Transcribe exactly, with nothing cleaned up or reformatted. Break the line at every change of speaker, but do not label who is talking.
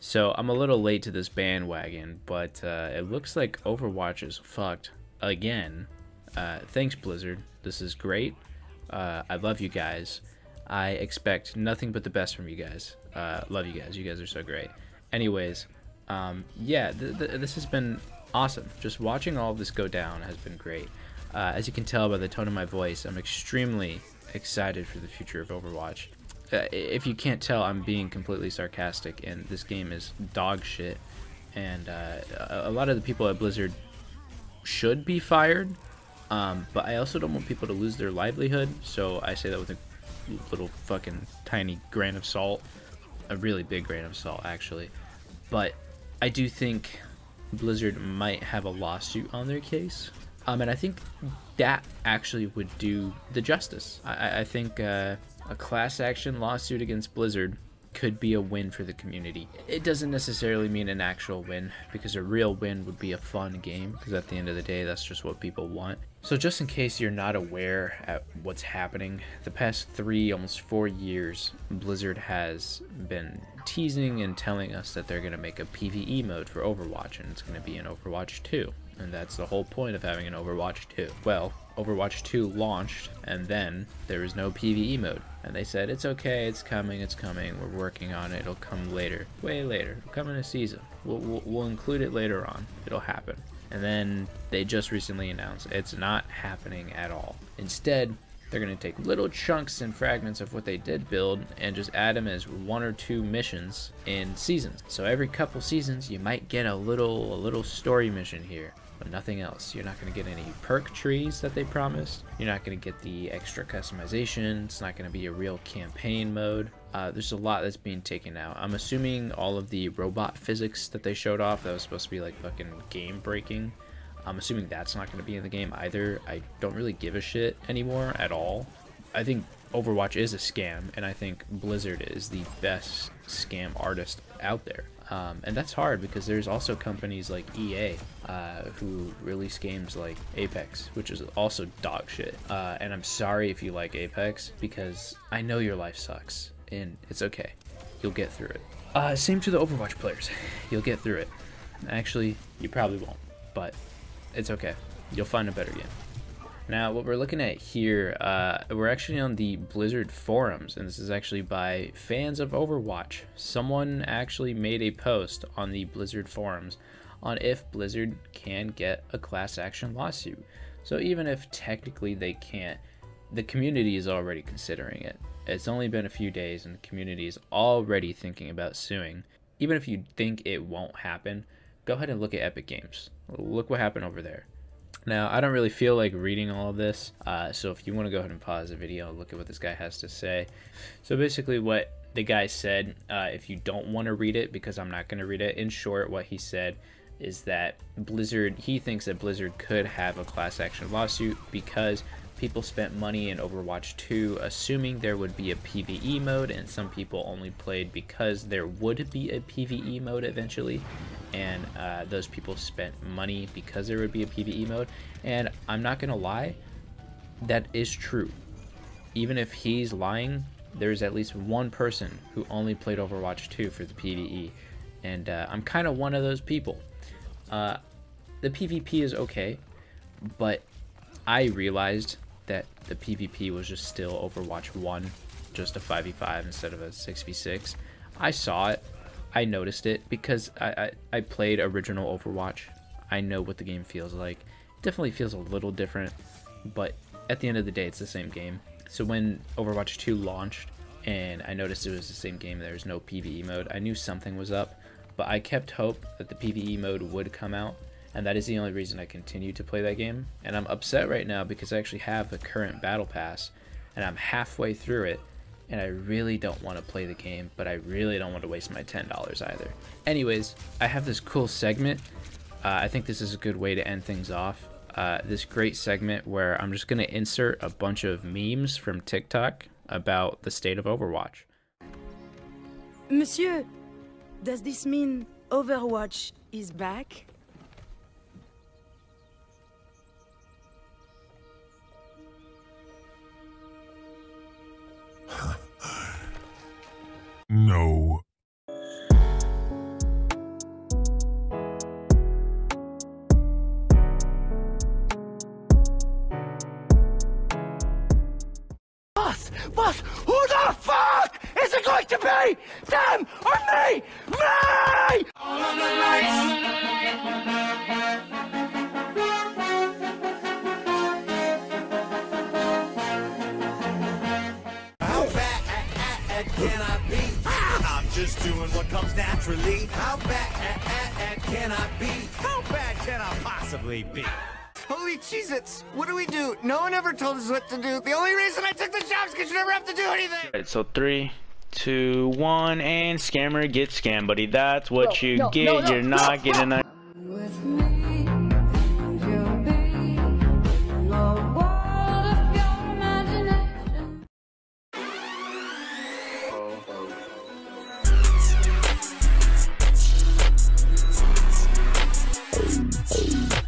So I'm a little late to this bandwagon, but uh, it looks like Overwatch is fucked again. Uh, thanks, Blizzard. This is great. Uh, I love you guys. I expect nothing but the best from you guys. Uh, love you guys. You guys are so great. Anyways, um, yeah, th th this has been awesome. Just watching all of this go down has been great. Uh, as you can tell by the tone of my voice, I'm extremely excited for the future of Overwatch. Uh, if you can't tell, I'm being completely sarcastic, and this game is dog shit. And uh, a, a lot of the people at Blizzard should be fired, um, but I also don't want people to lose their livelihood, so I say that with a little fucking tiny grain of salt. A really big grain of salt, actually. But I do think Blizzard might have a lawsuit on their case. Um, and I think that actually would do the justice. I, I think uh, a class action lawsuit against Blizzard could be a win for the community. It doesn't necessarily mean an actual win, because a real win would be a fun game, because at the end of the day, that's just what people want. So just in case you're not aware at what's happening, the past three, almost four years, Blizzard has been teasing and telling us that they're going to make a PvE mode for Overwatch, and it's going to be in Overwatch two. And that's the whole point of having an Overwatch two. Well, Overwatch two launched, and then there was no PvE mode. And they said, it's okay, it's coming, it's coming, we're working on it, it'll come later. Way later. It'll come in a season. We'll, we'll, we'll include it later on. It'll happen. And then they just recently announced it's not happening at all. Instead, they're going to take little chunks and fragments of what they did build and just add them as one or two missions in seasons. So every couple seasons, you might get a little, a little story mission here, but nothing else. You're not going to get any perk trees that they promised. You're not going to get the extra customization. It's not going to be a real campaign mode. Uh, there's a lot that's being taken out. I'm assuming all of the robot physics that they showed off that was supposed to be like fucking game breaking, I'm assuming that's not going to be in the game either. I don't really give a shit anymore at all. I think Overwatch is a scam, and I think Blizzard is the best scam artist out there. Um, and that's hard because there's also companies like E A uh, who release games like Apex, which is also dog shit. Uh, and I'm sorry if you like Apex, because I know your life sucks, and it's okay. You'll get through it. Uh, same to the Overwatch players. You'll get through it. Actually, you probably won't, but it's okay. You'll find a better game. Now, what we're looking at here, uh, we're actually on the Blizzard forums, and this is actually by fans of Overwatch. Someone actually made a post on the Blizzard forums on if Blizzard can get a class action lawsuit. So even if technically they can't, the community is already considering it. It's only been a few days, and the community is already thinking about suing. Even if you think it won't happen, go ahead and look at Epic Games. Look what happened over there. Now, I don't really feel like reading all of this, uh, so if you want to go ahead and pause the video and look at what this guy has to say. So basically what the guy said, uh, if you don't want to read it, because I'm not going to read it, in short, what he said is that Blizzard, he thinks that Blizzard could have a class action lawsuit because people spent money in Overwatch two assuming there would be a PvE mode, and some people only played because there would be a PvE mode eventually. And uh, those people spent money because there would be a PvE mode. And I'm not gonna lie, that is true. Even if he's lying, there's at least one person who only played Overwatch two for the PvE, and uh, I'm kind of one of those people. Uh, the PvP is okay, but I realized that the PvP was just still Overwatch one, just a five v five instead of a six v six. I saw it. I noticed it because I, I, I played original Overwatch. I know what the game feels like. It definitely feels a little different, but at the end of the day, it's the same game. So when Overwatch two launched and I noticed it was the same game, there was no PvE mode, I knew something was up, but I kept hope that the PvE mode would come out, and that is the only reason I continue to play that game. And I'm upset right now because I actually have the current battle pass, and I'm halfway through it, and I really don't want to play the game, but I really don't want to waste my ten dollars either. Anyways, I have this cool segment. Uh, I think this is a good way to end things off. Uh, this great segment where I'm just going to insert a bunch of memes from TikTok about the state of Overwatch.
Monsieur, does this mean Overwatch is back?
No. Them or me! Me! All of the lights! How bad can I be? I'm just doing what comes naturally. How bad can I be? How bad can I possibly be? Holy Cheez-Its! What do we do? No one ever told us what to do. The only reason I took the job is because you never have to do anything!
Alright, so three, two, one, and scammer gets scammed, buddy. That's what
No,
you
no,
get.
no, no,
You're
no,
not
no.
getting a.
With me, and you'll be in a world of your imagination.
Oh, oh.